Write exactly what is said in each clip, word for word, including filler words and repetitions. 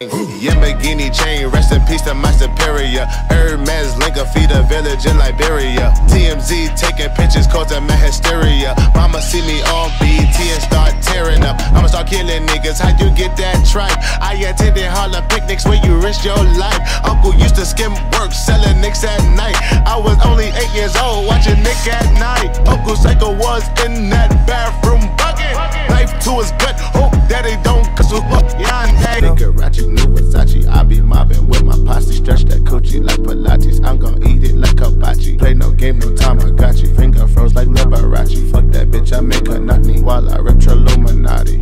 Yamagini chain, rest in peace to my superior. Hermes link a feed a village in Liberia. T M Z taking pictures causing my hysteria. Mama see me on B E T and start tearing up. I'ma start killing niggas, how you get that tripe? I attended Harlem picnics where you risk your life. Uncle used to skim work, selling nicks at night. I was only eight years old, watching Nick at night. Uncle Psycho was in that bathroom bucket. Knife to his gut, hope that he don't cause up. Yeah, nigga, Ratchet, new Versace. I be mobbing with my posse. Stretch that coochie like Pilates. I'm gon' eat it like hibachi. Play no game, no time, I got you. Finger froze like Liberace. Fuck that bitch, I make her knock me while I retro-luminati.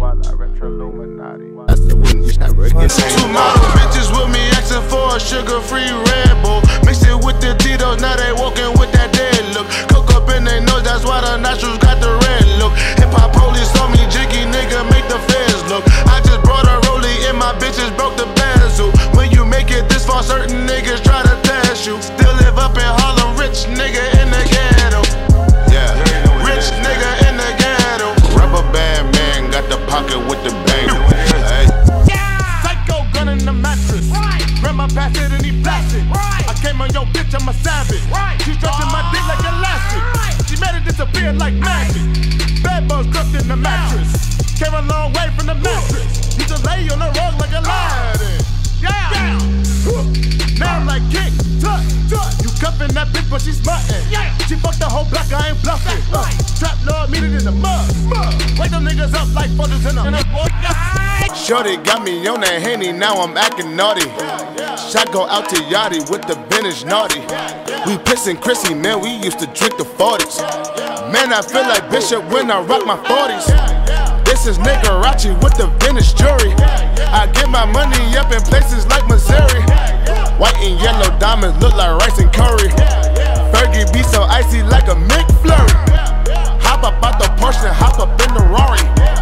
That's the one you never get. Two model bitches with me asking for a sugar-free Red Bull. Mix it with the Tito's, now they walking with that dead look. Coke up in their nose, that's why the nostrils got the red look. Hip-hop police on me, jiggy nigga, make the feds look. I just brought a rollie and my bitches broke the bezel. When you make it this far, certain niggas try to test you. Still live up in Harlem, rich nigga in the ghetto. Yeah, rich nigga in the ghetto. Rubber band man got the pocket with the bang. Hey. Psycho gun in the mattress. Grandma passed it and he blasted. I came on your bitch, I'm a savage. She stretching my dick like elastic. She made it disappear like magic. Bad bugs crushed in the mattress. Came a long way from the mattress. You just lay on the rug like Aladdin. Yeah. yeah. Now I'm like kick, tuck, tuck. You cuffin' that bitch, but she smuttin'. Yeah. She fucked the whole block, I ain't bluffin'. Uh, trap lord, meet it in the mud. mud. Wake them niggas up like photos in a Shorty got me on that Henny, now I'm acting naughty. Shot go out to Yachty with the vintage naughty. We pissin' Chrissy, man, we used to drink the forties. Man, I feel like Bishop when I rock my forties. This is Nicarachi with the vintage jewelry. I get my money up in places like Missouri. White and yellow diamonds look like rice and curry. Fergie be so icy like a McFlurry. Hop up out the Porsche and hop up in the Rari.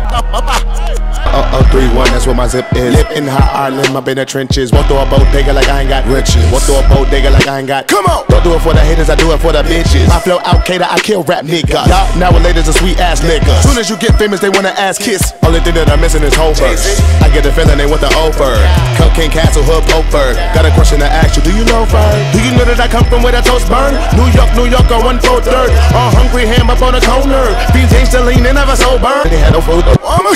Oh, oh, three, one, that's what my zip is. Live in hot Ireland, up in the trenches. Won't throw a bodega like I ain't got riches. Won't throw a bodega like I ain't got. Come on! Don't do it for the haters, I do it for the bitches. My flow out cater, I kill rap niggas. Y'all nowadays a sweet ass nigga. Soon as you get famous, they wanna ass kiss. Only thing that I'm missing is whole verse. I get the feeling they want the over. Cocaine Castle, Hood, Oakford. Got a question to ask you, do you know Fern? Do you know that I come from where the toast burn? New York, New York, on one four third. All hungry, ham up on the corner. Fiends ain't still lean, they never sober. They had no food.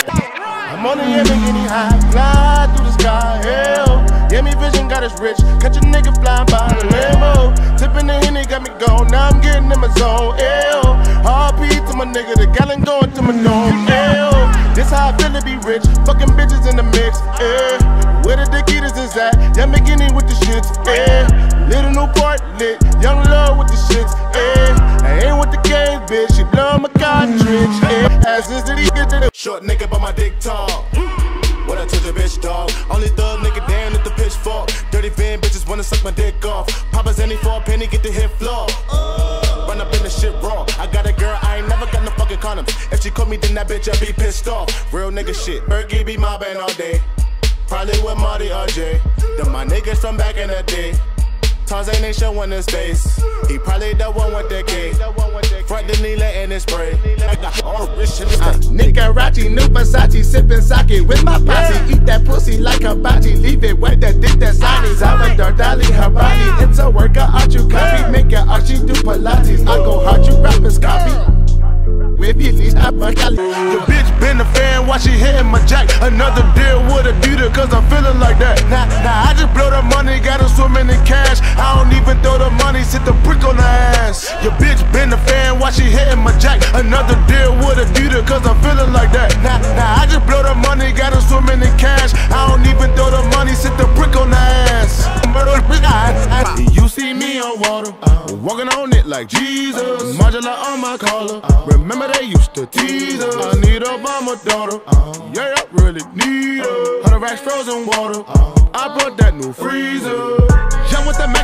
I'm on the Yamagini high, fly through the sky, hell. Yeah, me vision got us rich, catch a nigga flying by the Lambo. Tipping the Henny got me gone, now I'm getting in my zone, hell. R P to my nigga, the gallon going to my dome, hell. This how I feel to be rich, fucking bitches in the mix, eh. Where the dick eaters is at, Yamagini with the shits, eh. Little Newport lit, young love with the shits, eh. I ain't with the games, bitch, she blowin' my cartridge, eh. As is the short nigga, but my dick tall. What I told your bitch, dog? Only thug nigga down at the pitchfork. Dirty van bitches wanna suck my dick off. Papa's any for a penny, get the hit floor. Uh, run up in the shit raw. I got a girl, I ain't never got no fucking condoms. If she caught me, then that bitch, I be pissed off. Real nigga shit. Berkey be mobbing all day. Probably with Marty or Jay. Them my niggas from back in the day. Tarzan ain't showing his face. He probably the one with the K. Front the needle in his spray. I got all rich shit. Uh, Nicarachi, new Versace, sipping sake with my posse. Eat that pussy like hibachi. Leave it wet, that dick that's honey. Salvador Dali, her body. It's a workout, you copy. Make it art, she do Pilates. I go hard, you rappers copy. With Billy's up my Cali. Your bitch been a fan while she hitting my jack. Another deal with a Adidas, cause I'm feeling like that. Nah, nah, I just blow the money, gotta swim in the cash. I don't even throw the money, sit the brick on the ass. Your bitch been a fan while she hitting my jack. Another deal with a Adidas, cause I'm feeling like that. Nah, nah, I just blow the money, gotta swim in the cash. I don't even throw the money, sit the brick on the ass. You see me on water, walking on it like Jesus. Modular on my collar, remember they used to tease us. I need a mama daughter, yeah, I really need her. Hundred racks frozen water, I brought that new freezer. Young with the